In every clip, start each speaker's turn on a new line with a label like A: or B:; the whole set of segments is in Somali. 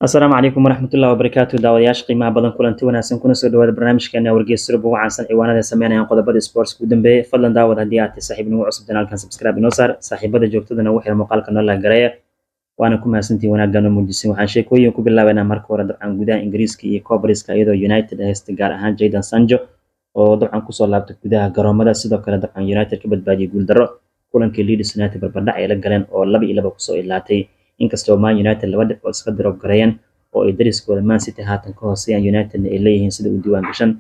A: السلام عليكم ورحمة الله وبركاته داودياش قيمة بدن كلنتي وناسن كنا سو دواد برنامجكنا wargeys sirbu wacansan ciwaanada sameynayaan qodobada sports ugu dambeeyay fadlan daawad hadii aad tahay saaxiib nagu cusub kanaalkan subscribe inoo saar saaxiibada joogtadana waxay muuqaalka noo la gareeya waana ku mahadsantihiin wanaaggan oo muujisin waxaan sheekooyin ku bilaabaynaa marka hore dabcan gudaha Ingiriiska iyo Cobriska iyadoo United haysta gaar ahaan Jadon Sancho oo dabcan kusoo laabtay gudaha garoomada sidoo kale dabcan United ka badbaadiyay guul darro kulankii Leeds United barbardhac ay la galeen oo 2-2 kusoo ilaatay inkastoo Man United laba dhibcood iska drop gareeyeen oo ay dariskooda Man City haatan ka hooseeyaan United ay leeyihiin sida uu diiwaan gashan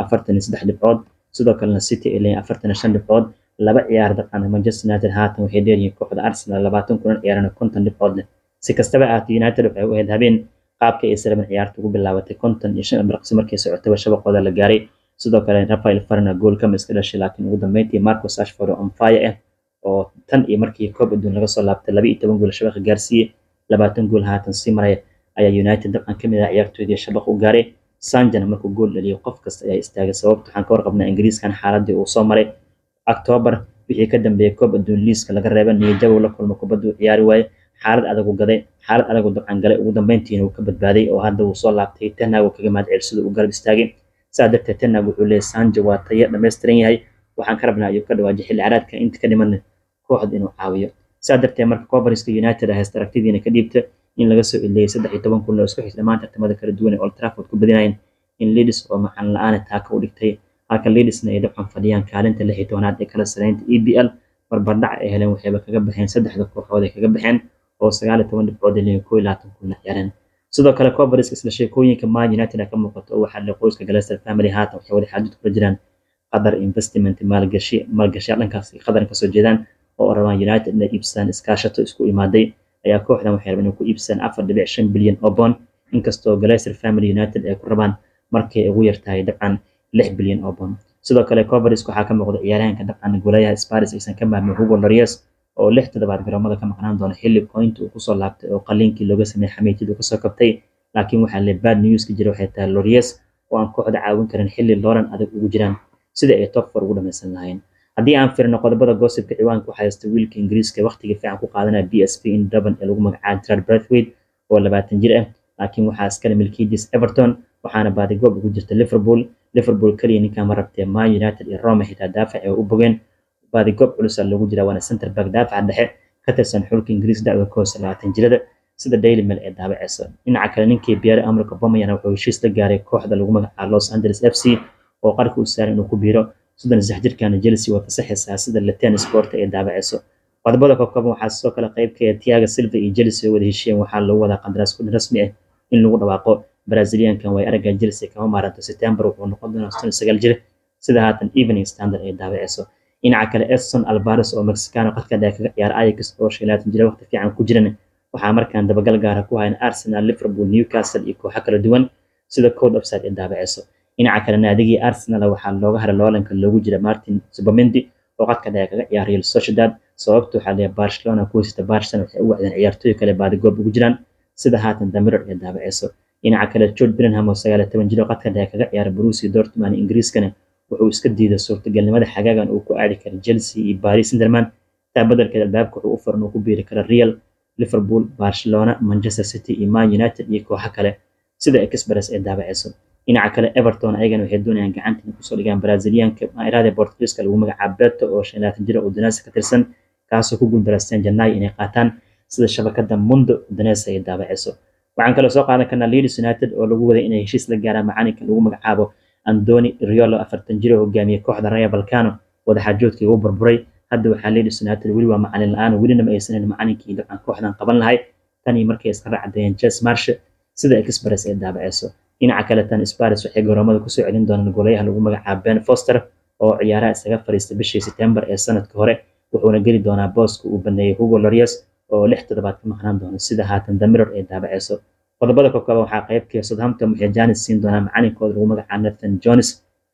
A: 43 dhibcood sidoo kalena City ay leeyihiin 45 dhibcood laba ciyaar dabcan Manchester United haatan waxay dheeryihiin kooxda Arsenal 20 kulan ciyaarana 50 dhibcood si kastaba ahaatee United waxay u ahayd habeen qaabka ay sarban ciyaartu ugu bilaabatay 55 daqiiqo markii socotay shabaqooda la gaaray sidoo kale Rafael Varane gool ka iska dhashay laakiin ugu dambeyntii Marcus Rashford on fire oo tan iyo markii koob adduun laga soo laabtay 12 gool shabaqa gaarsiiyay 20 gool haatan si maray ayaa United dabcan kamid ah ciyaartoydii shabaq u gaaray Sancho markuu gool dhaliyo qof kasta ayaa istaagay sababtoo waxaan ka warqabnaa Ingiriiskan xaaladii uu soo maray October wixii ka dambeeyay koob adduun liiska laga reebay niyadjab la kulmo kubaddu ciyaari waayay xaalad adag u gaday xaalad adag u dabcan galay ugu dambeyntiina uu ka badbaaday oo hadda uu soo laabtay Ten Hag kaga mahadceliyay uu garab istaagay saadabta Ten Hag wuxuu leeyahay Sancho waa tayo dhameystiran yahay waxaan ka rabnaa ayuu ka dhawaajay xilli ciyaareedka inta ka dhiman kooxda inuu caawiyo saadabta marka Cobriska United haysta aragtidiina ka dhiibta in laga soo ilaaliyay 13 kulan oo isku xigta maanta tartamada kala duwan ee Old Trafford ku badinayeen in Leeds oo macaan la'aan taaka u dhigtay halka Leedsna ay dabcan fadhiyaan kaalinta 16aad ee kala sareynta EPL barbardhac ay heleen waxayba kaga baxeen saddexda kooxood ee kaga baxeen oo 19 dhibcood iyo 21 kulan ciyaareen sidoo kale Cobriska isla sheekooyinka Man United ka muuqato oo waxa la qoyska Gallagher family haatan waxay wada xadid ku jiraan qadar investment maalgashi dhankaas qadar ka soo jeedaan oo rabaan United inay iibsadaan iskaashato isku imaaday ayaa kooxdan waxay rabaan inay ku iibsadaan 4.5 bilyan oo pound inkastoo Gallagher family United ay ku rabaan markay ugu yartahay dabcan 6 bilyan oo pound sidoo kale Cobriska waxa ka muuqda ciyaaraanka dabcan goolayaha Spurs aysan ka maarmin Hugo Lloris oo 6 toddobaad garoomada ka maqnaan doona xilli point uu ku soo laabtay oo qalinkii looga sameeyay xameetida ku soo kabtay laakiin waxa la bad news ka jira waxay tahay Lloris oo aan kooxda caawin karin xilli looran adag ugu jiraan sida ay top 4 ugu dhameysan lahayn haddii aan firno qodobada gossipka ciwaanka waxa haysta wiilka Ingiriiska waqtiga fiican ku qaadanaya PSV in Dublin ee lagu magacaabo Trent Braithwaite oo 20 jir ah laakiin waxa iskale milkiidiis Everton waxaana baadi goob ugu jirta Liverpool kaliya ninka ma rabtay Man United iyo Roma xitaa daafac ay u bogeen baadi goob culus lagu jira waana center back daafac dhexe ka tirsan xulka Ingiriiska da'da koos 20 jirada sida Daily Mail ee daabacaysa dhinaca kale ninkii Pierre-Emerick Aubameyang wuxuu heshiis la gaaray kooxda lagu magacaabo Los Angeles FC oo qarka u saaray inuu ku biiro sudan saxjirkan Chelsea waa fasaxaysaa sida Latin Sport ee daabacayso qodobada kooban waxaa soo kala qayb ka ah Thiago Silva iyo Chelsea wada heshiiyeen waxaa lagu wada qandaraas ku rasmi ah in lagu dhawaaqo Braziliankan way araga Chelsea kama maaranto September wuxuu noqon doonaa 9 jir sida haatan Evening Standard ee daabacayso dhinaca kale Edson Alvarez oo Mexican qadka kaga ciyaar Ajax oo 25 jir waqti fiican ku jirana waxaa markaan dabagal gaar ah ku hayn Arsenal Liverpool Newcastle iyo kooxo kala duwan sida Code Offside ee daabacayso dhinaca kale naadigii Arsenal waxaa looga haray loolanka loogu jira Martin Zubimendi oo qadka kaga ciyaar Real Sociedad sababtoo waxa la Barcelona ku haysta Barcelona waxay u wacdeen ciyaartooy kale baadi goob ugu jiraan sida haatan The Mirror ee daabacayso dhinaca kale Jude Bellingham oo 19 jir qadka kaga ciyaar Borussia Dortmund Ingiriiskana wuxuu iska diiday suurtagalnimada xagaagan uu ku aadi karo Chelsea iyo Paris Saint-Germain taa beddelkeeda albaabka wuxuu u furan uu ku biiri karo Real Liverpool Barcelona Manchester City iyo Man United iyo kooxo kale sida Express ee daabacayso dhinaca kale Everton ayagana waxay doonayaan gacanta ku soo dhigaan Brazilianka Mairada Portugiiska lagu magacaabo Beto oo 25 jir oo Udinese ka tirsan kaasoo ku guuldareysteen Janaayo inay qaataan sida shabakada Mundo Udinese ay daabacayso waxaan kale soo qaadan karnaa Leeds United oo lagu waday inay heshiis la gaaraan macalinka lagu magacaabo Andoni Iraola 40 jir oo hogaamiye kooxda Rayo Vallecano wada xaajoodkii uu burburay hadda waxaa Leeds United weli waa macalin la'aan welina ma aysan macalinkii dabcan kooxdan qaban lahayd tani markay iska raacdeen Jesse Marsh sida Express ee daabacayso dhinaca kale tan Spurs waxay garoomada ku soo celin doonaan goolayaha lagu magacaabo Ben Foster oo ciyaaraha isaga fariistay bishii September ee sanadka hore wuxuuna geli doonaa booska uu baneeyay Hugo Lloris oo 6 toddobaad ka maqnaan doona sida haatan The Mirror ee daabacayso qodobada kooban waxaa qayb ka ah Southampton waxay Janis siin doonaa macalinkooda lagu magacaabo Nathan Jones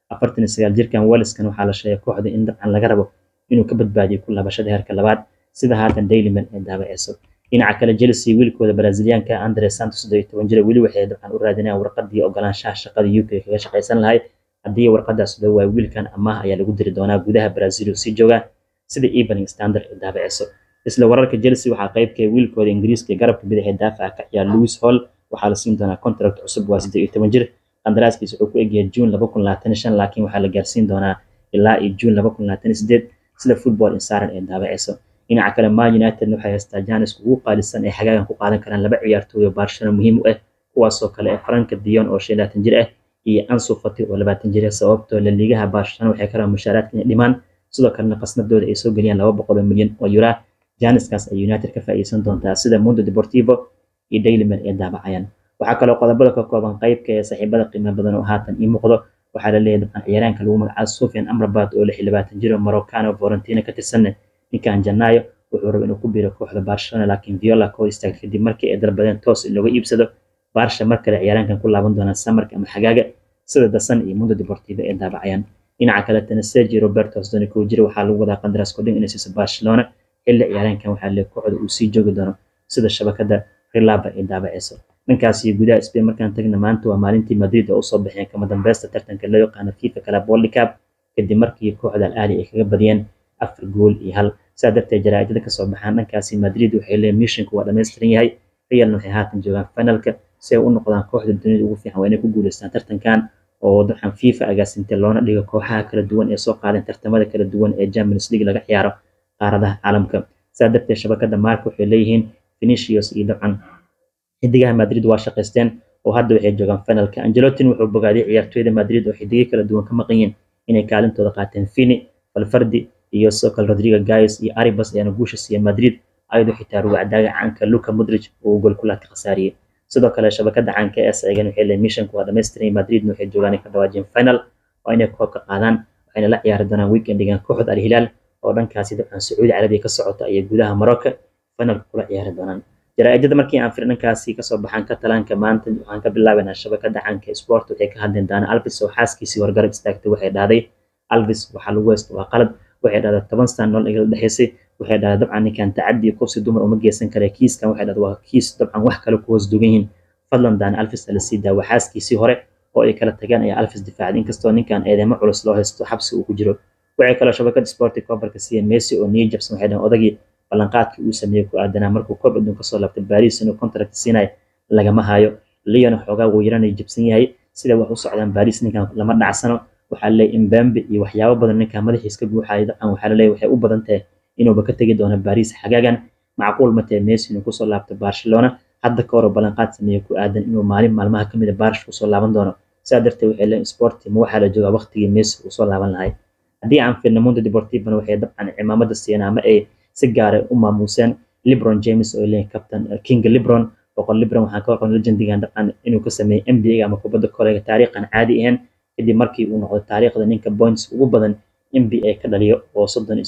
A: 49 jirkan Wales-kan waxaa la sheegay kooxda in dabcan laga rabo inuu ka badbaadiyo ku laabashada heerka labaad sida haatan Daily Mail ee daabacayso dhinaca kale Chelsea wiilkooda Brazilianka Andre Santos 17 jir weli waxay dabcan u raadinayaan warqadii ogolaanshaha shaqada UK kaga shaqaysan lahayd haddii warqadaas loo waayo wiilkan amaah ayaa lagu diri doonaa gudaha Brazil si jooga sida Evening Standard ee daabacayso isla wararka Chelsea waxaa qayb ka ah wiilkooda Ingiriiska garabka bidix ee daafaca ka ciyaar Lewis Hall waxaa la siin doonaa contract cusub waa 18 jir qandaraaskiisa wuxuu ku egyahay June 2025 laakiin waxaa la gaarsiin doonaa ilaa June 2028 sida Football Insider ee daabacayso dhinaca kale Man United waxay haystaa Janis ugu qaalisan ee xagaagan ku qaadan karaan laba ciyaartooy oo Barcelona muhiim u ah kuwaasoo kale ah Frank de Jong oo 25 jir ah iyo Ansu Fati oo 20 jir ah sababtoo la liigaha Barcelona waxay karaan mushaaraadka inay dhimaan sidoo kalena qasnadooda ay soo geliyaan 200 milyan oo euro Janiskaas ay United ka faa'iideysan doontaa sida Mundo Deportivo iyo Daily Mail ee daabacayaan waxaa kaloo qodobada ka kooban qaybka ee saaxiibada qiimo badan oo haatan ii muuqdo waxaa la leeyahay ciyaaraanka lagu magacaabo Sofiane Amrabat oo 26 jir oo Moroccan Fiorentina ka tirsan ninkan Janaayo wuxuu rabay inuu ku biiro kooxda Barcelona laakiin Viola ka hor istaagtay kadib markii ay dalbadeen toos in looga iibsado Barca mar kale ciyaaraankan ku laaban doona samarka ama xagaaga sida The Sun iyo Mundo Deportivo ee daabacayaan dhinaca kale Sergio Roberto 22 jir waxaa lagu wadaa qandaraas kordhin inay siiso Barcelona xilli ciyaaraankan waxaa la kooxda uu sii joogi doono sida shabakada Relaba ee daabacayso ninkaasi gudaha Spain markaan tagna maanta waa maalintii Madrid oo soo baxeen kama dambaysta tartanka loo yaqaan FIFA Club World Cup kadib markii kooxda Al Ahly ay kaga badiyeen 4 gool iyo 1 sadartay jaraa'idada ka soo baxaan dhankaasi Madrid waxay leeyihiin missionku waa dhameystiran yahay Real waxay haatan joogaan finalka si ay u noqdaan kooxda dunida ugu fiican waa inay ku guuleystaan tartankan oo dabcan FIFA agaasintay loona dhigo kooxaha kala duwan ee soo qaadeen tartamada kala duwan ee Champions League laga ciyaaro qaaradaha caalamka sadartay shabakada Marca waxay leeyihiin Vinicius iyo dabcan xidigaha Madrid waa shaqeysteen oo hadda waxay joogaan finalka Ancelotti wuxuu bogaadiyay ciyaartooyda Madrid oo xidiga kala duwan ka maqan inay kaalintooda qaateen Vini Valverde iyo Sokol Rodrigo Gais iyo Arribas ayana guusha siiyay Madrid ayadoo xitaa ruwacdaaga caanka Luka Modric uu gool kula ka khasaariyay sidoo kale shabakada caanka ee saciidan waxay leeyihiin missionku waa dhameystiran Madrid waxay joogaan ka dhawaajin final oo inay koobka qaadaan waxayna la ciyaari doonaan weekendigan kooxda Al Hilal oo dhankaasi dabcan Sacuudi Carabiya ka socota iyo gudaha Morocco final kula ciyaari doonaan jaraa'idada markii aan fiirnankaasi ka soo baxan Catalaanka maanta waxaan ka bilaabanaa shabakada caanka Sport waxay ka hadleen Dani Alves oo xaaskiisii wargarab istaagtay waxay dhahday Alves waxa lagu haysto waa qalad waxay dhahday 10 sano nolol iga dhaxaysay waxay dhahday dabcan ninkan tacaddi kufsi dumar uma geysan kara kiiskan waxay dhahday waa kiis dabcan wax kale ku hoos dugan yihiin fadlan Dani Alves la sii daa xaaskiisii hore oo ay kala tageen ayaa Alves difaacay inkastoo ninkan eedeymo culus loo haysto xabsi uu ku jiro waxay kaloo shabakada Sport coverka siiyay Messi oo New Jabs waxay dhaheen odagii ballanqaadkii uu sameeyay ku aadanaa markuu koob adduun ka soo laabtay Paris inuu contract siinay lagama hayo Lyon xogaa uu yaranay jabsan yahay sida wax u socdaan Paris ninkan lama dhacsano waxaa leeyahay Mbappe iyo waxyaabo badan ninkan madaxiisa ka buuxay dabcan waxaa leeyahay waxay u badan tahay inuu ka tagi doono Paris xagaagan macquul ma tahay Messi inuu ku soo laabto Barcelona hadda ka hor ballanqaad sameeyay ku aadan inuu maalmaha kamid ah Barca ku soo laaban doono sadartay waxay leeyahay Sport ma waxaa la joogaa waqtigii Messi uu soo laaban lahayd haddii aan fiirno Mundo Deportivo waxay dabcan cimaamada siiyeen ama ay si gaar ah u maamuuseen LeBron James oo leeyahay captain King LeBron boqol LeBron waxaan ka warqabnay legendigan dabcan inuu ka sameeyay NBA ama kubadda kolayga taariikhan caadi ahayn kadib markii uu noqday taariikhda ninka points ugu badan NBA ka dhaliyo oo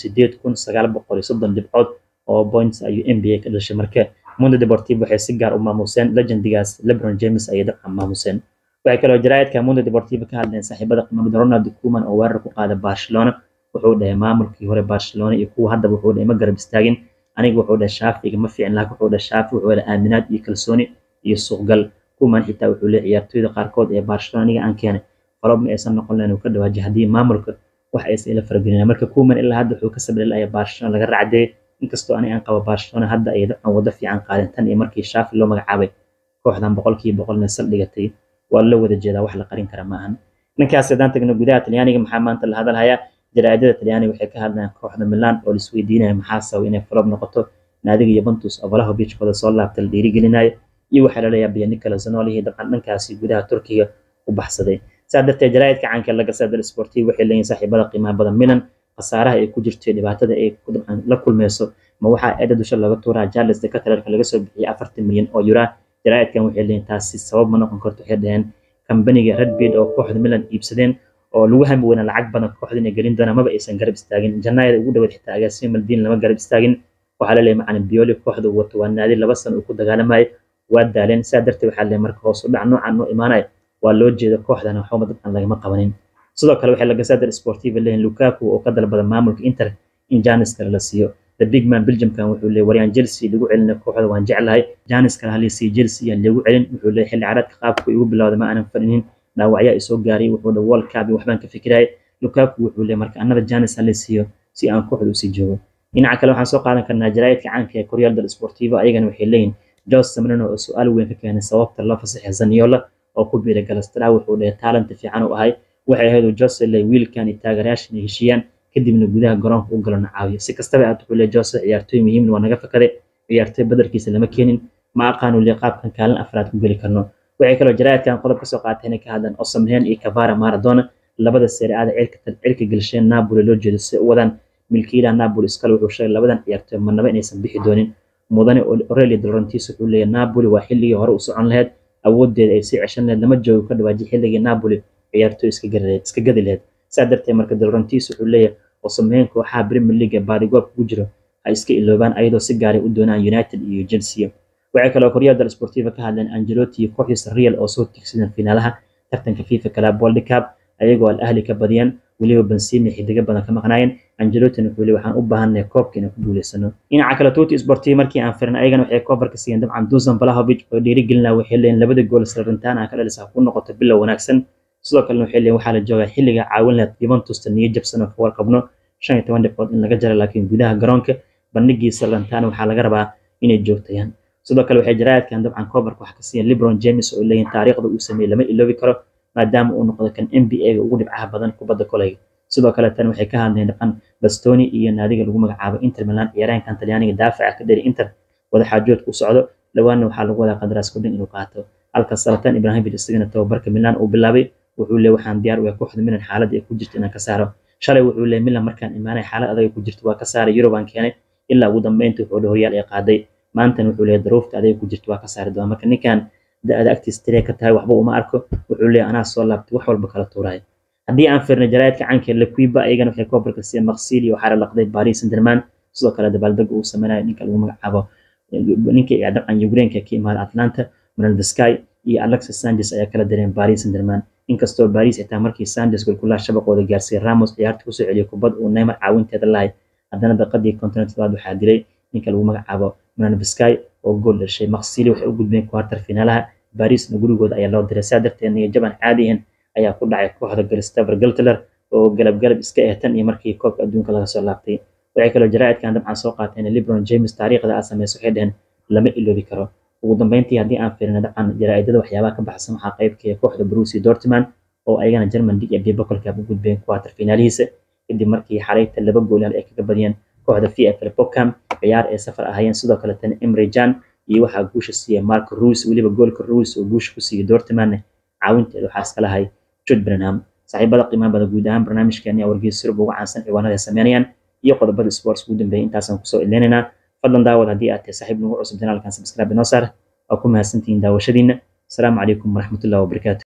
A: 38930 dhibcood oo points ayuu NBA ka dhashay marka Mundo Deportivo waxay si gaar u maamuuseen legendigaas LeBron James ay dabcan maamuuseen waxay kaloo jaraa'idka Mundo Deportivo ka hadleen saaxiibada qiimaha Ronald Koeman oo weerar ku qaaday Barcelona wuxuu dhahay maamulkii hore Barcelona iyo kuwa hadda wuxuu dhahay ma garab istaagin aniga wuxuu dhahay Shaafiga ma fiicin laakiin wuxuu dhahay Shaafi wuxuu dhahay aaminaad iyo kalsooni iyo suuqgal Koeman xitaa wuxuu leeyahay ciyaartooyda qaarkood ee Barcelona aniga aan keenay qalab ma aysan noqon lahayn uu ka dhawaajay haddii maamulka wax aysan ila faragelin marka Koeman ilaa hadda wuxuu ka sabri lahayd Barcelona laga raacday inkastoo aniga aan qabo Barcelona hadda ay dabcan wada fiican qaadeen tan iyo markii Shaafi loo magacaabay kooxdan 100% sal dhigatay waa la wada jeedaa wax la qarin kara ma ahan ninkaas hadaan tagno gudaha Talyaaniga maxaa maanta la hadalhayaa jaraa'idada Talyaaniga waxay ka hadlayaan kooxda Milan oo la isweydiinayo maxaa sabab inay flop noqoto naadiga Juventus oo Vlahovic kooda soo laabtay dhiirigelinayo iyo waxa la leeyahay Nicola Zaniolo dabcan dhankaasi gudaha Turkiga u baxsaday sadartay jaraa'idka caanka laga saadal Sportivo waxay leeyihiin saaxiibada qiimaha badan Milan khasaaraha ay ku jirto dhibaatada ay dabcan la kulmeyso ma waxa eeda dusha laga tuuraa Charles de Ketelaere laga soo bixiyay 40 milyan oo euro jaraa'idkan waxay leeyihiin taasi sabab ma noqon karto waxay dhaheen kambaniga Red Bull oo kooxda Milan iibsadeen oo lagu hami weynaa lacag badan kooxda inay gelin doonaan maba aysan garab istaagin janaayada ugu dhawaad xitaa agaasimo Maldini lama garab istaagin waxa la leeyahay macallin Pioli kooxda wato waa naadi 2 sano uu ku dagaalamay waa daaleen sadartay waxa la marka hoos u dhac noocan oo imaanay waa loo jeedo kooxdana waxba dadkan lagama qabanin sidoo kale waxay laga saadar Sportivo leeyahay Lukaku oo ka dalbada maamulka Inter in Janis kale la siiyo the big man Belgium kan wuxuu leeyahay wariyaan Chelsea lagu celin kooxda waan jeclahay Janis kale halii si Chelsea lagu celin wuxuu leeyahay xilli ciyaareedka qaabku ugu bilowday ma aanan fadhinin dhaawacyo isoo gaaray wuxuu dhaw World Cup waxbaan ka fikiray Lukaku wuxuu leeyahay marka anada Janis halii siiyo si aan kooxda u sii joogo dhinaca kale waxaan soo qaadan karnaa jaraa'idka caanka ee Corriere dello Sportivo ayagana waxay leeyihiin Jose Mourinho su'aal weyn ka keenay sababta loo fasaxay Zaniolo oo ku biiray Galatasaray wuxuu leeyahay talent fiican u ahay waxay ahayd Jose le wiilkan taageerayaasha heshiiyaan kadibna gudaha garoonka u galan caawiyo si kastaba aad wuxuu leeyahay Jose ciyaartoy muhiim waa naga fakaday ciyaartoy badarkiisa lama keenin ma aqaanu liqaabkan kaalin afraad ku gali karno waxay kaloo jaraadkan qodob ka soo qaateen ka hadlan Osimhen iyo Cavani Maradona labada Serie A cirka galsheen Napoli loo jeedo si wadan milkiilaha Napoli iskale wuxuu sheegay labadan ciyaartoy manaba inaysan bixi doonin mudane Aurelio De Laurentiis wuxuu leeyahay Napoli waa xilligii hore u socon lahayd awoodeeda ay si ceshan lahayd lama joogo ka dhawaajay xilligii Napoli ciyaartoy iska gadi lahayd saa darteed marka De Laurentiis wuxuu leeyahay Osimhen kooxaha Premier League baadigood ku jiro ay iska iloobaan ayadoo si gaar ah u doonaan United iyo Chelsea waxay kaloo Corriere dello Sportivo ka hadleen Ancelotti iyo kooxdiisa Real oo soo tigsadeen finaalaha tartanka FIFA Club World Cup ayagoo Al-Ahli ka badiyeen waliba Benzema xidiga badan ka maqnaayeen Ancelotti wuxuu leeyahay waxaan u baahanahay koobka inaan ku guuleysano dhinaca kale Tutti Sportivo markii aan firin ayagana waxay koobarka siiyeen dabcan Dusan Vlahovic oo dhiirigelinaya waxay leeyihiin labada gool Salernitana ka dhalisa ku noqoto bilow wanaagsan sidoo kale waxay leeyihiin waxaa la joogaa xilliga caawin lahayd Juventus tan iyo jabsan oo war qabno 15 dhibcood in laga jaro laakiin gudaha garoonka bandhigiisa Salernitana waxaa laga rabaa inay joogtayaan sidoo kale waxay jaraadkan dabcan koobarka wax ka siiyeen LeBron James oo leeyahay taariikhda uu sameeyay lama iloobi karo maadaama uu noqdo kan NBA ugu dhibcaha badan kubadda koleyga sidoo kale tan waxay ka hadleen dabcan Bastoni iyo naadiga lagu magacaabo Inter Milan ciyaaraankan Talyaaniga daafaca ka dhigay Inter wada xaajood ku socdo dhawaana waxaa lagu wada qandaraas kordhin inuu qaato halka Zlatan Ibrahimovic isagana tababarka Milan uu bilaabay wuxuu leeyahay waxaan diyaar u yahay kooxda Milan xaaladda ay ku jirto inaan ka saaro shalay wuxuu leeyahay Milan markaan imaanay xaalad adag ay ku jirto waa ka saaray Europe keenay ilaa ugu dambeyntii wuxuu horyaal ay qaaday maanta wuxuu leeyahay daruufta adag ku jirto waa ka saari doona marka ninkan da'da agtiis tiree ka tahay waxba uma arko wuxuu leeyahay anaa soo laabtay wax walba kala tuuray haddii aan fiirno jaraadka canka Lequiba ayagana waxay koobarka siiyeen Marsilio waxaa la laqday Paris Saint-Germain sidoo kale dabaaldeg uu sameeyay ninka lagu magacaabo ninka ay dabcan Ukraine ka imaada Atlanta Maldini iyo Alexis Sanchez ayaa kala direen Paris Saint-Germain inkastoo Paris xitaa markii Sanchez gool kula shabaqooda gaarsiiyay Ramos ciyaarta ku soo celiyay kubad uu Neymar caawinteeda lahayd haddana daqiiqadii kontonnaad waxaa dilay ninka lagu magacaabo Maldini oo gool dhashay Marsilio waxay u gudbeen quarter finaalaha Paris gurigooda ayaa loo diray sadarteed iyo jaban caadiyan ayaa ku dhacay kooxda Christopher Geltler oo galab iska ehtan iyo markii koobka adduunka laga soo laabtay waxay kaloo jaraa'idkan dabcan soo qaateen LeBron James taariikhda ay sameeyay waxay dhaheen lama iloobi karo ugu dambeyntii haddii aan fiirino dabcan jaraa'idada waxyaabaha ka baxsan waxaa qaybka kooxda Borussia Dortmund oo ayagana German League ee boqolkiiba u gudbeen quarter finaalihiisa kadib markii xalayta laba gool ay kaga badiyeen kooxda VfL Bochum ciyaar ay safar ahayeen sidoo kale tan Emre Can iyo waxaa guusha siiyay Marco Reus waliba goolka Reus oo guusha ku siiyay Dortmund caawinteeda waxaa iska lahay Jude Bellingham saaxiibada qiimaha badan guud ahaan barnaamijkeena wargeysyada ugu caansan ciwaanada sameynayaan iyo qodobada sports ugu dambeeyay intaasaan kusoo ilaalinayna fadlan daawad haddii aad tahay saaxiib nagu cusub janaalkan subscribe inoo saar waa ku mahadsantihiin daawashadiina asalaamu calaykum waraxmatullahi wabarakaatu